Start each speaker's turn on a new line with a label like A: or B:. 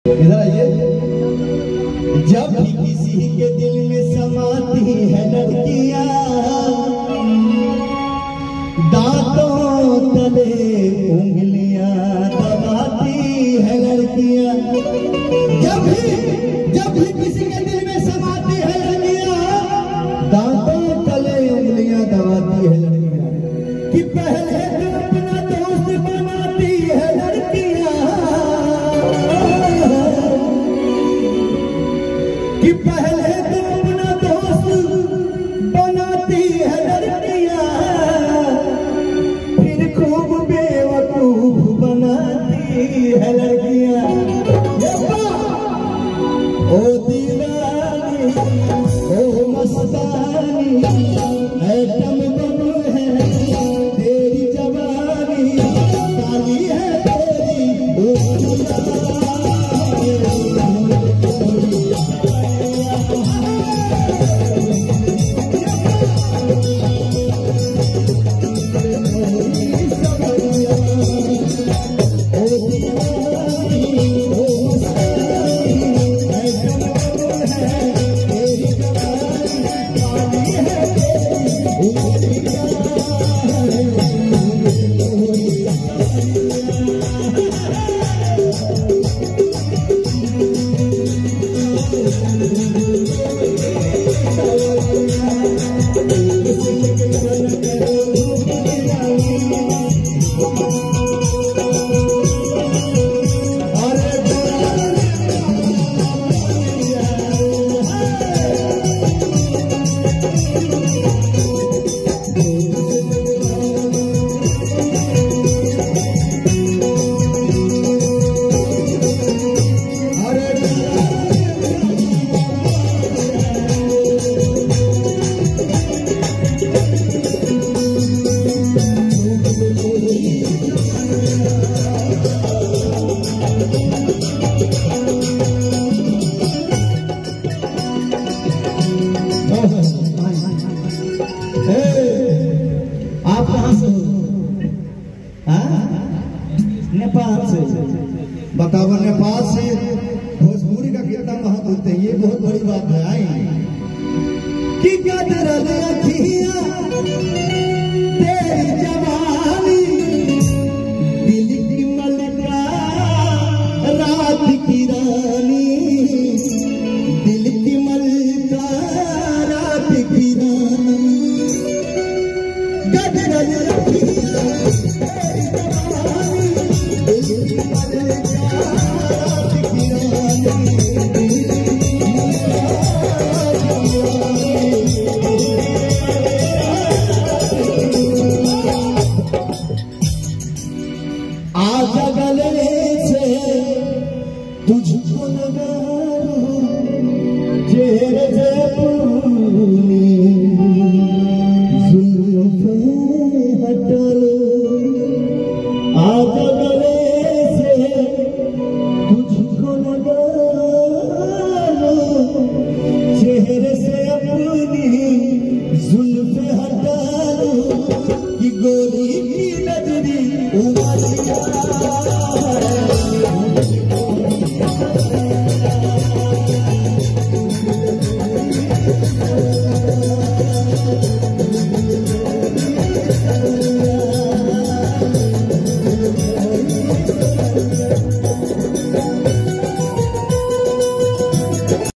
A: इधर आइए। जब भी किसी के दिल में समाती है लड़कियां, दांतों तले उंगलियां दबाती है लड़कियां। जब भी किसी के दिल में समाती है लड़कियां, दांतों तले उंगलियां दबाती है लड़कियां। कि पहले तो अपना दोस्त बनाती है लड़कियां, कि पहले तो अपना दोस्त बनाती है लड़कियां, फिर खूब बेवकूफ बनाती है लड़कियां। ओ दीवानी ओ मस्तानी ऐटम बम है तेरी जवानी, काली है तेरी आप कहाँ से हो? नेपाल से। बताओ नेपाल से भोजपुरी का कितना महत्व होता है, ये बहुत बड़ी बात है। आई कि गदर अखियां तेरी जवानी, दिल की मलका रात की रानी, दिल की मलका रात की रानी। आज गले से तुझको लगा